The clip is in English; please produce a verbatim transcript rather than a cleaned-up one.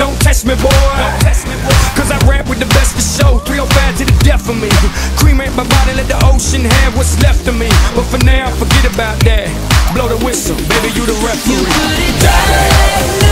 Don't test me, boy, cause I rap with the best of show. Three oh five to the death of me. Cremate my body, let the ocean have what's left of me. But for now, forget about that. Blow the whistle, baby, you the referee. You put it down.